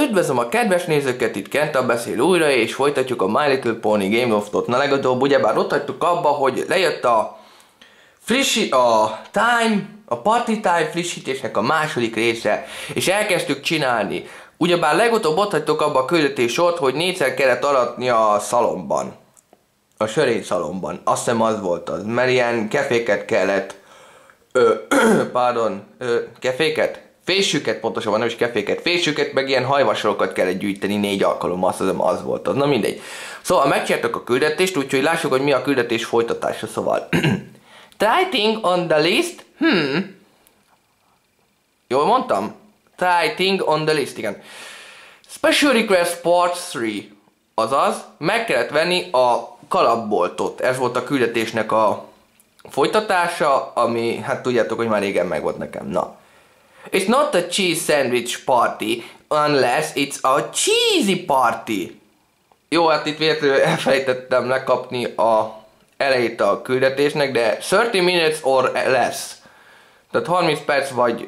Üdvözlöm a kedves nézőket, itt Kenta beszél újra, és folytatjuk a My Little Pony Game of Thought. Na legutóbb ugyebár ott hagytuk abba, hogy lejött a Party Time frissítésnek a második része, és elkezdtük csinálni. Ugyebár legutóbb ott hagytuk abba a küldetéssort, hogy 4-szer kellett aratni a szalomban. A sörény szalomban. Azt hiszem az volt az, mert ilyen keféket kellett... keféket? Fésüket, pontosabban nem is keféket, fésüket, meg ilyen hajvasorokat kellett gyűjteni 4 alkalommal, azt hiszem az volt az. Na mindegy. Szóval megcsináltak a küldetést, úgyhogy lássuk, hogy mi a küldetés folytatása, szóval. Try thing on the list. Jól mondtam? Try thing on the list, igen. Special request part 3. Azaz, meg kellett venni a kalapboltot. Ez volt a küldetésnek a folytatása, ami, hát tudjátok, hogy már régen megvolt nekem. Na. It's not a cheese sandwich party unless it's a cheesy party. Jó, hát itt véletlenül elfelejtettem lekapni a elejét a küldetésnek, de 30 minutes or less. Tehát 30 perc vagy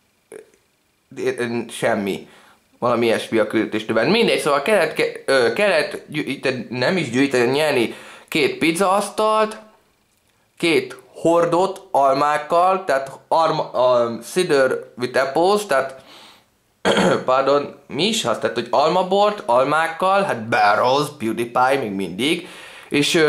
semmi. Valami ilyesmi a küldetésben. Mindegy, szóval kellett nem is gyűjteni, nyerni 2 pizzaasztalt, 2 hordót almákkal, tehát cider with apples, tehát pardon, mi is az? Tehát, hogy almabort, almákkal, hát barrels, PewDiePie még mindig, és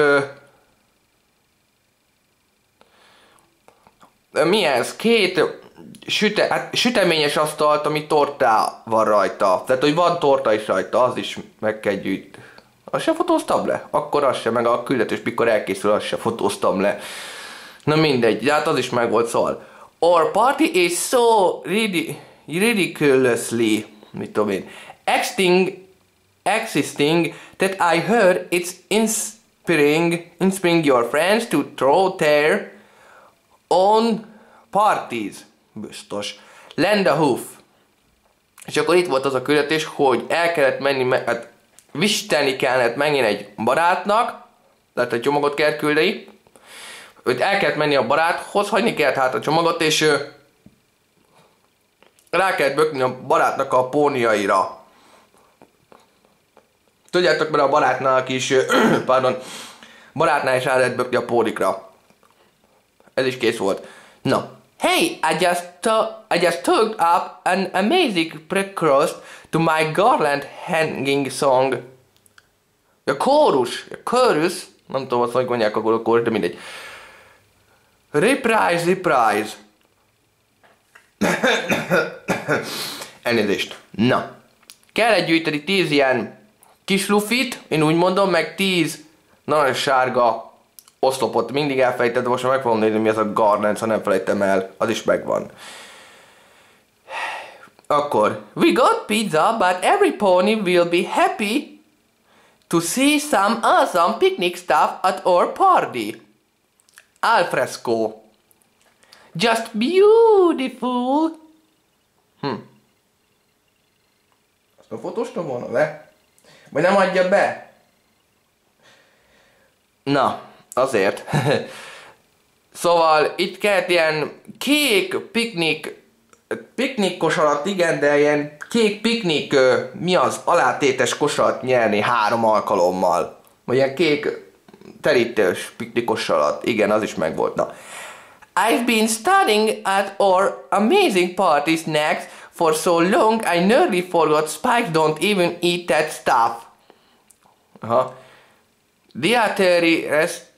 mi ez? 2 süteményes asztalt, ami tortá van rajta, tehát, hogy van torta is rajta, az is meg kell gyűjteni. Azt se fotóztam le? Akkor az se, meg a küldetés, mikor elkészül, azt se fotóztam le. Na mindegy, de hát az is meg volt, szóval. Our party is so ridiculously, mit tudom én, existing that I heard it's inspiring your friends to throw their own parties. Biztos. Lend a hoof. És akkor itt volt az a küldetés, hogy el kellett menni, hát vistelni kellett megint egy barátnak, tehát egy csomagot kellett küldeni, hogy el kellett menni a baráthoz, hagyni kellett hát a csomagot, és rá kellett bökni a barátnak a póniaira. Tudjátok, mert a barátnál is, barátnál is rá lehet bökni a pónikra. Ez is kész volt. Na. Hey, I just took up an amazing precursor to my garland hanging song. A chorus, nem tudom azt, hogy mondják akkor a chorus, de mindegy. Reprise. Elnézést. Na. Kellett gyűjteni 10 ilyen kis lufit, én úgy mondom, meg 10 narancssárga oszlopot. Mindig elfelejtettem, most meg fogom nézni, mi az a garland, ha nem felejtem el. Az is megvan. Akkor. We got pizza, but every pony will be happy to see some awesome picnic stuff at our party. Alfresco. Just beautiful. Azt a fotóztam volna le? Vagy nem adja be? Na, azért. Szóval itt kellett ilyen kék piknik kosarat, igen, de ilyen kék piknik, mi az, alátétes kosarat nyerni 3 alkalommal. Vagy ilyen kék terítős piknikos alatt. Igen, az is megvolt. Na. I've been studying at our amazing party snacks for so long I nearly forgot Spike don't even eat that stuff. Aha. Dietary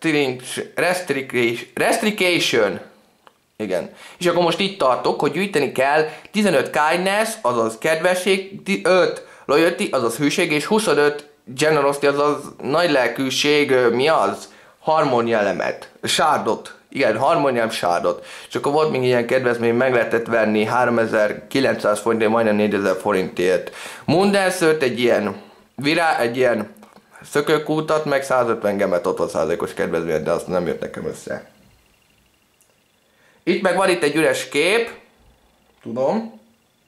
restriction. Igen. És akkor most itt tartok, hogy gyűjteni kell 15 kindness, azaz kedvesség, 5 loyalty, azaz hűség, és 25 generosity, azaz nagy lelkűség, mi az? Harmónia elemet. Sárdot. Igen, harmóniám sárdot. És akkor volt még ilyen kedvezmény, meg lehetett venni 3900 forintért, majdnem 4000 forintért. Moondancer-t, egy ilyen szökőkútat, meg 150 gemet, ott van 100%-os kedvezmény, de azt nem jött nekem össze. Itt meg van itt egy üres kép. Tudom.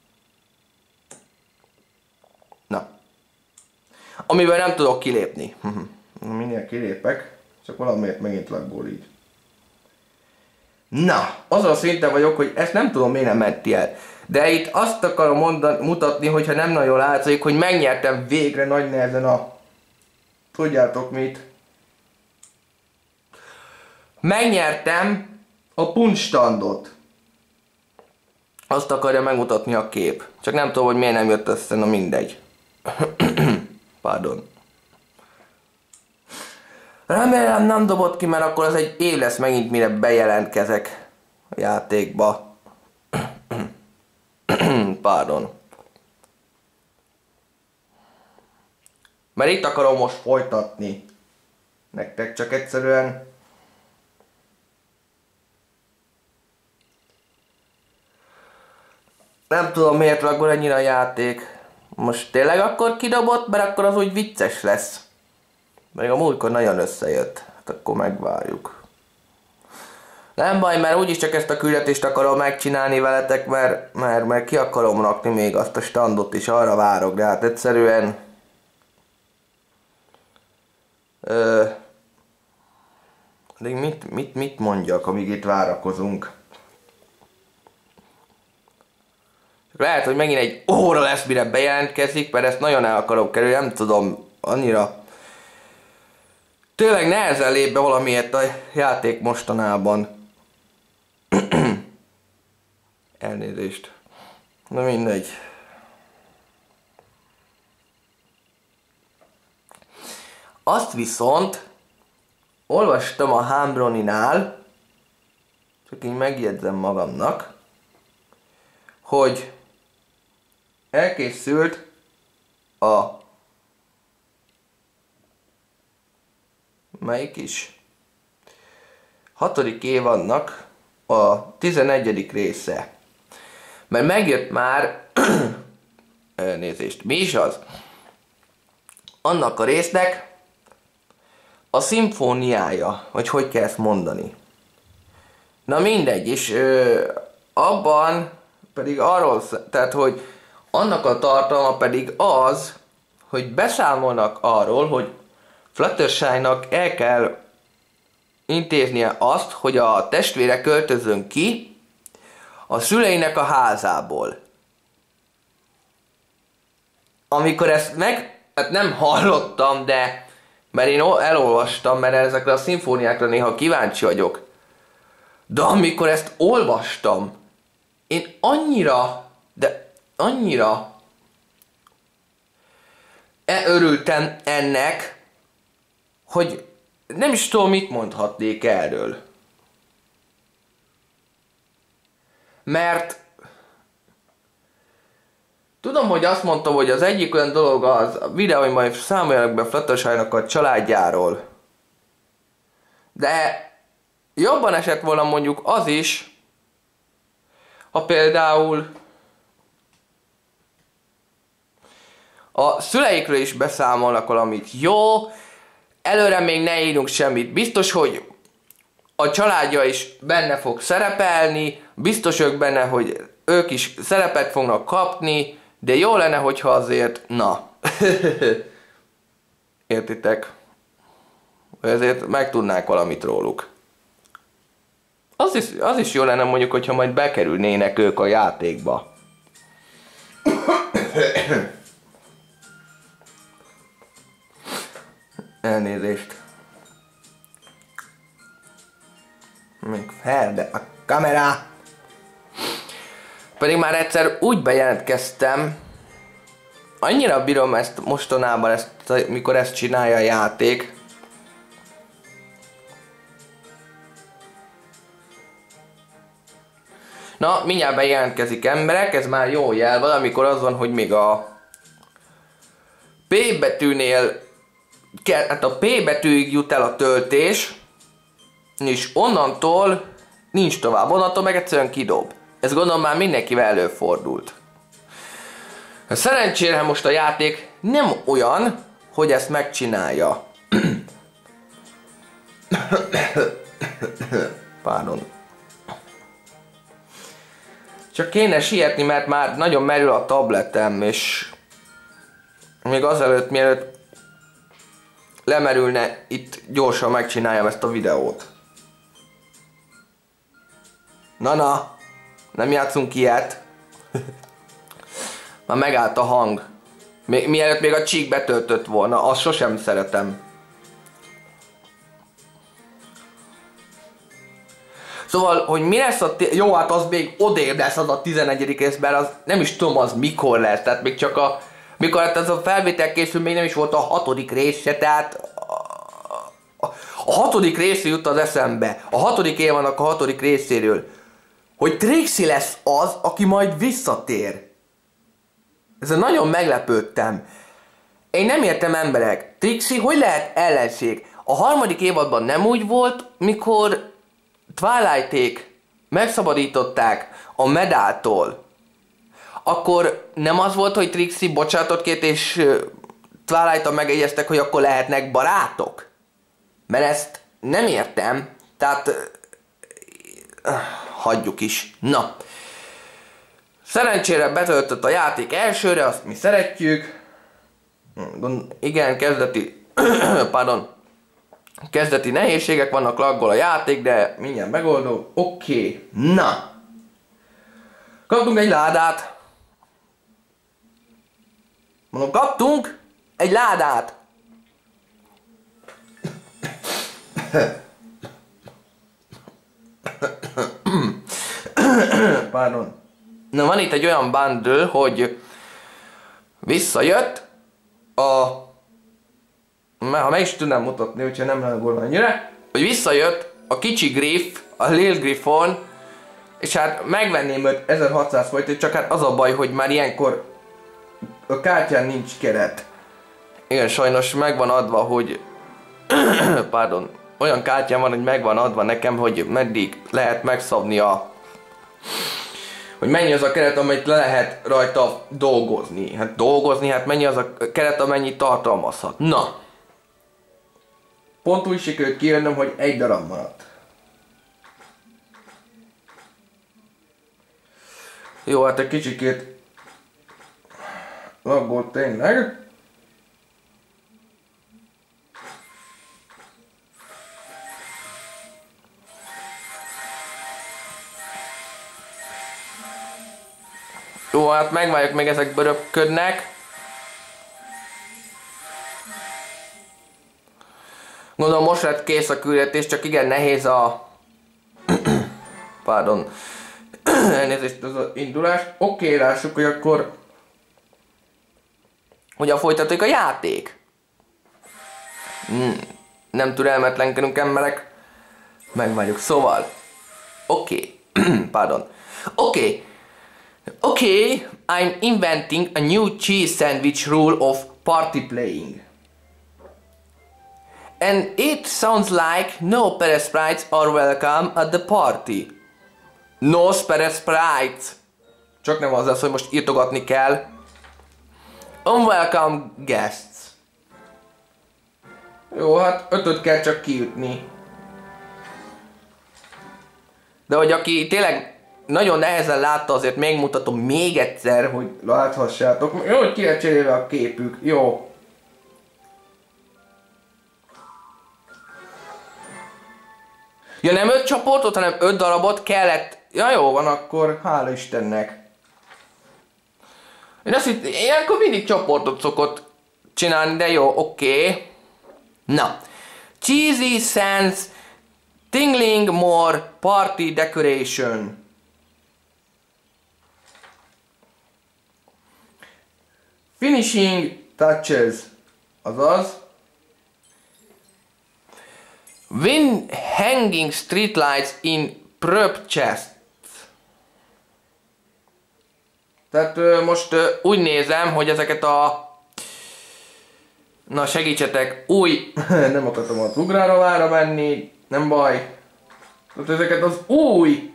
Na. Amivel nem tudok kilépni. Minél kilépek, csak valamiért megint lagból így. Na, azon a szinten vagyok, hogy ezt nem tudom, miért nem menti el. De itt azt akarom mutatni, hogyha nem nagyon látszik, hogy megnyertem végre nagy nehezen a... Tudjátok mit? Megnyertem a punstandot. Azt akarja megmutatni a kép. Csak nem tudom, hogy miért nem jött össze, na mindegy. Pardon. Remélem nem dobott ki, mert akkor az egy év lesz megint, mire bejelentkezek a játékba. Pardon. Mert itt akarom most folytatni. Nektek csak egyszerűen... Nem tudom, miért ragol ennyire a játék. Most tényleg akkor kidobott, mert akkor az úgy vicces lesz. Még a múltkor nagyon összejött. Hát akkor megvárjuk. Nem baj, mert úgyis csak ezt a küldetést akarom megcsinálni veletek, mert ki akarom rakni még azt a standot is, arra várok, de hát egyszerűen... De mit mondjak, amíg itt várakozunk? Lehet, hogy megint egy óra lesz, mire bejelentkezik, mert ezt nagyon el akarok kerülni, nem tudom, annyira... Tényleg nehezen lép be valamiért a játék mostanában. Elnézést. Na mindegy. Azt viszont olvastam a Hambroninál, csak így megjegyzem magamnak, hogy elkészült a... Melyik is? 6. évadnak a 11. része. Mert megjött már... Elnézést. Mi is az? Annak a résznek a szimfóniája, vagy hogy kell ezt mondani. Na mindegy, és abban pedig arról, tehát hogy annak a tartalma pedig az, hogy beszámolnak arról, hogy Fluttershy-nak el kell intéznie azt, hogy a testvére költözön ki a szüleinek a házából. Amikor ezt hát nem hallottam, de mert én elolvastam, mert ezekre a szimfóniákra néha kíváncsi vagyok. De amikor ezt olvastam, én annyira örültem ennek, hogy nem is tudom, mit mondhatnék erről. Mert tudom, hogy azt mondtam, hogy az egyik olyan dolog a videó, hogy majd számoljanak be Fluttershy-nak a családjáról. De jobban esett volna mondjuk az is, ha például a szüleikről is beszámolnak valamit. Jó, előre még ne írjunk semmit. Biztos, hogy a családja is benne fog szerepelni, biztos ők benne, hogy ők is szerepet fognak kapni, de jó lenne, hogyha azért, na, értitek? Ezért megtudnák valamit róluk. Az is jó lenne mondjuk, hogyha majd bekerülnének ők a játékba. Elnézést. Még fel, de a kamera. Pedig már egyszer úgy bejelentkeztem, annyira bírom ezt mostanában, mikor ezt csinálja a játék. Na, mindjárt bejelentkezik emberek, ez már jó jel, valamikor az van, hogy még a P betűnél, hát a P betűig jut el a töltés, és onnantól nincs tovább, onnantól meg egyszerűen kidob. Ez gondolom már mindenkivel előfordult. Szerencsére most a játék nem olyan, hogy ezt megcsinálja. Pardon. Csak kéne sietni, mert már nagyon merül a tabletem, és még azelőtt, mielőtt lemerülne, itt gyorsan megcsináljam ezt a videót. Na, nem játszunk ilyet. Már megállt a hang. Mielőtt még a csík betöltött volna, azt sosem szeretem. Szóval, hogy mi lesz a... Jó, hát az még odér lesz az a 11. részben, az nem is tudom az mikor lesz, tehát még csak a... Mikor hát ez a felvétel készül, még nem is volt a 6. része, tehát... A 6. része jut az eszembe. A 6. évanak a 6. részéről. Hogy Trixie lesz az, aki majd visszatér. Ezen nagyon meglepődtem. Én nem értem, emberek. Trixie hogy lehet ellenség? A 3. évadban nem úgy volt, mikor Twilighték megszabadították a medáltól. Akkor nem az volt, hogy Trixie bocsánatot kért, és Twilight-tal megegyeztek, hogy akkor lehetnek barátok? Mert ezt nem értem. Tehát... hagyjuk is. Na. Szerencsére betöltött a játék elsőre, azt mi szeretjük. Igen, kezdeti... pardon. Kezdeti nehézségek vannak, laggol a játék, de mindjárt megoldó. Oké. Na. Kaptunk egy ládát. Mondom, kaptunk egy ládát. Pardon. Na, van itt egy olyan bundle, hogy visszajött a... Ha meg is tudnám mutatni, hogyha nem lágol annyira, hogy visszajött a kicsi Griff, a Lil Griffon, és hát megvenném őt 1600 forintért, csak hát az a baj, hogy már ilyenkor a kártyán nincs keret. Igen, sajnos megvan adva, hogy... pardon. Olyan kártyám van, hogy megvan adva nekem, hogy meddig lehet megszabni a... hogy mennyi az a keret, amit le lehet rajta dolgozni. Hát dolgozni, hát mennyi az a keret, amennyi tartalmazhat. Na. Pont úgy sikerült kijönnöm, hogy egy darab maradt. Jó, hát egy kicsikét laggolt tényleg. Jó, hát megvárjuk, még ezek böröpködnek. Gondolom most lett kész a küldetés, csak igen nehéz a... pardon. Elnézést az indulás. Oké, lássuk, hogy akkor... hogyan folytatjuk a játék. Nem türelmetlenkedünk, emberek. Megvárjuk, szóval. Oké. Pardon. Oké. Okay, I'm inventing a new cheese sandwich rule of party playing. And it sounds like no Perez Sprites are welcome at the party. No Perez Sprites. Csak nem az lesz, hogy most írtogatni kell. Unwelcome guests. Jó, hát 5-öt kell csak kiütni. De hogy aki tényleg nagyon nehezen látta, azért megmutatom még egyszer, hogy láthassátok. Jó, hogy ki lett cserélve a képük. Jó. Ja, nem 5 csoportot, hanem 5 darabot kellett. Ja, jó van, akkor hála Istennek. Én azt hittem, ilyenkor mindig csoportot szokott csinálni, de jó, oké. Na. Cheesy Sans Tingling More Party Decoration. Finishing touches, azaz win hanging streetlights in prep chests. Tehát most úgy nézem, hogy ezeket a... Na segítsetek, új... nem akartam az ugrára menni, nem baj. Tehát ezeket az új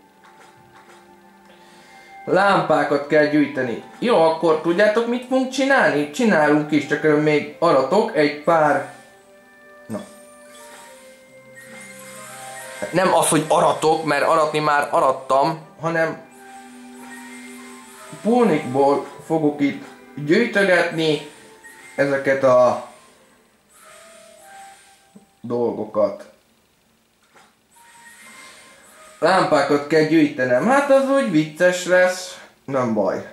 lámpákat kell gyűjteni. Jó, akkor tudjátok mit fogunk csinálni? Csinálunk is, csak még aratok egy pár... Na. Nem az, hogy aratok, mert aratni már arattam, hanem pónikból fogok itt gyűjtögetni ezeket a dolgokat. lámpákat kell gyűjtenem. Hát az úgy vicces lesz. Nem baj.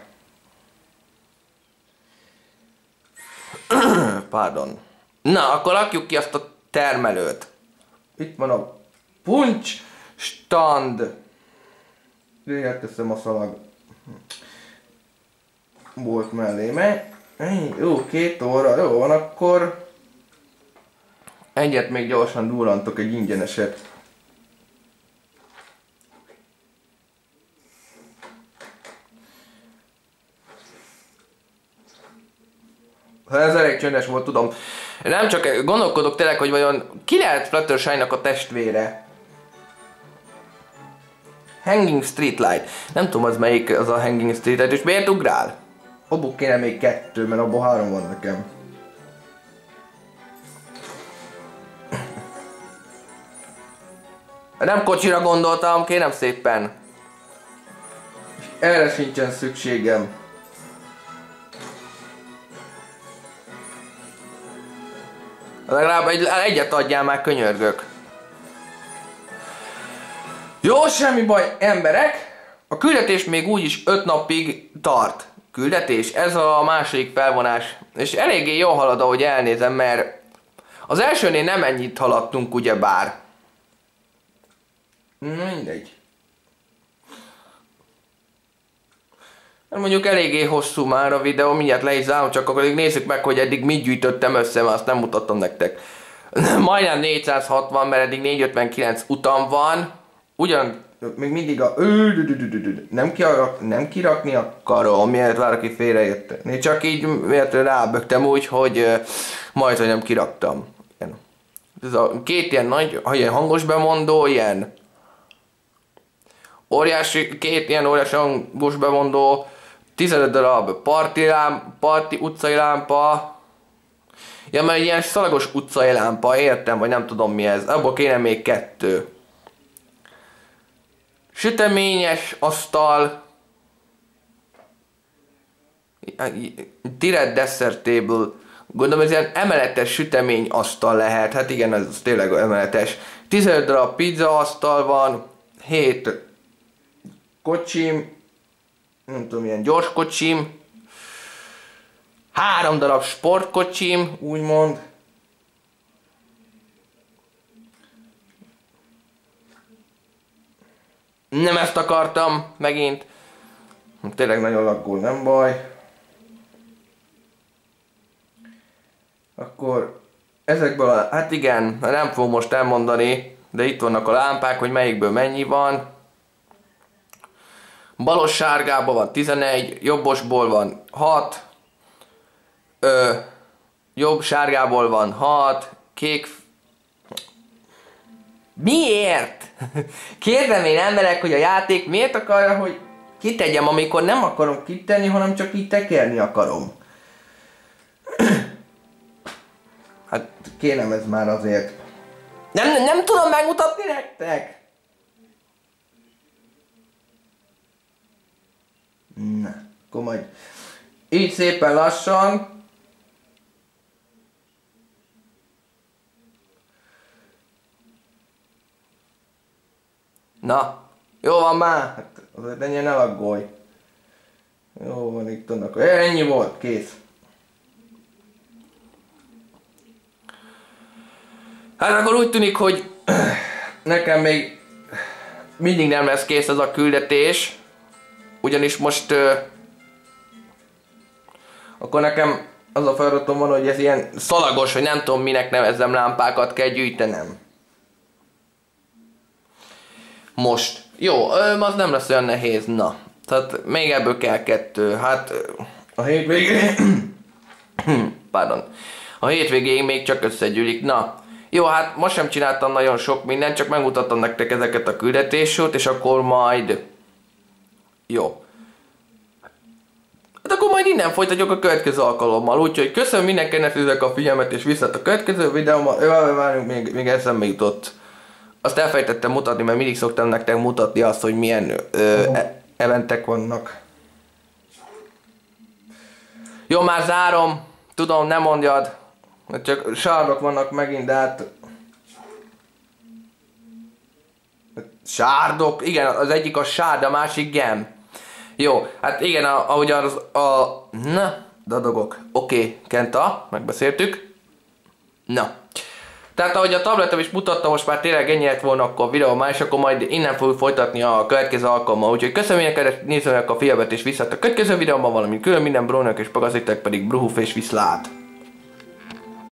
Pardon. Na, akkor rakjuk ki azt a termelőt. Itt van a puncs stand. Teszem a szalag. Volt mellé. Jó, 2 óra. Jó van, akkor egyet még gyorsan durrantok, egy ingyeneset. Ez elég csöndes volt, tudom. Nem csak gondolkodok tényleg, hogy vajon ki lehet Fluttershy-nak a testvére. Hanging Streetlight. Nem tudom, az melyik az a Hanging Streetlight, és miért ugrál? Abból kéne még 2, mert abból 3 van nekem. Nem kocsira gondoltam, kérem szépen. És erre sincsen szükségem. Legalább egyet adjál már, könyörgök. Jó, semmi baj, emberek. A küldetés még úgyis 5 napig tart. Küldetés, ez a második felvonás. És eléggé jól halad, ahogy elnézem, mert az elsőnél nem ennyit haladtunk, ugyebár. Mindegy. Mondjuk eléggé hosszú már a videó, mindjárt le is zárom, csak akkor nézzük meg, hogy eddig mit gyűjtöttem össze, mert azt nem mutattam nektek. Majdnem 460, mert eddig 459 utam van. Ugyan, még mindig a... Nem kirakni akarom, miért valaki félreérte. Én csak így miért rábögtem úgy, hogy majd, hogy nem kiraktam. Ez a 2 ilyen nagy, ilyen hangos bemondó, ilyen óriási, 2 ilyen óriási hangos bemondó, 15 darab parti utcai lámpa. Ja, mert ilyen szalagos utcai lámpa, értem, vagy nem tudom mi ez. Abból kéne még 2. Süteményes asztal. Direct dessert table. Gondolom ez ilyen emeletes sütemény asztal lehet. Hát igen, ez tényleg emeletes. 15 darab pizza asztal van. 7 kocsim. Nem tudom, ilyen gyors kocsim. 3 darab sportkocsim, úgymond. Nem ezt akartam, megint. Tényleg nagyon laggul, nem baj. Akkor ezekből a... Hát igen, nem fogom most elmondani, de itt vannak a lámpák, hogy melyikből mennyi van. Balos sárgában van 11, jobbosból van 6. Jobb sárgából van 6, kék... Miért? Kérdem én emberek, hogy a játék miért akarja, hogy kitegyem, amikor nem akarom kitenni, hanem csak így tekerni akarom. Hát kérem, ez már azért. Nem tudom megmutatni nektek. Na, akkor majd így szépen lassan. Na, jó van már, hát azért ennyien ne aggódj. Jó van, itt vannak, ennyi volt, kész. Hát akkor úgy tűnik, hogy nekem még mindig nem lesz kész ez a küldetés. Ugyanis most akkor nekem az a feladatom van, hogy ez ilyen szalagos, hogy nem tudom minek nevezzem, lámpákat kell gyűjtenem. Most. Jó, az nem lesz olyan nehéz, na. Tehát még ebből kell 2. Hát a hétvégén... Pardon. A hétvégén még csak összegyűlik, na. Jó, hát most sem csináltam nagyon sok mindent, csak megmutattam nektek ezeket a küldetésút, és akkor majd... Jó. Hát akkor majd innen folytatjuk a következő alkalommal, úgyhogy köszönöm mindenkinek a figyelmet, és viszont a következő videóban, várjunk, még eszembe jutott. Azt elfejtettem mutatni, mert mindig szoktam nektek mutatni azt, hogy milyen eventek vannak. Jó, már zárom. Tudom, nem mondjad. Csak sárok vannak megint, de hát... sárdok, igen, az egyik a sárd, a másik gem. Jó, hát igen, ahogy na, dadogok. Oké, Kenta, megbeszéltük. Na. Tehát ahogy a tabletem is mutatta, most már tényleg ennyi lett volna akkor a videó már, és akkor majd innen fogjuk folytatni a következő alkalommal. Úgyhogy köszönöm mindenkinek, nézzenek a figyelmet és visszat a következő videóban, valami külön minden brónak és pagazitek pedig bruhuf és viszlát.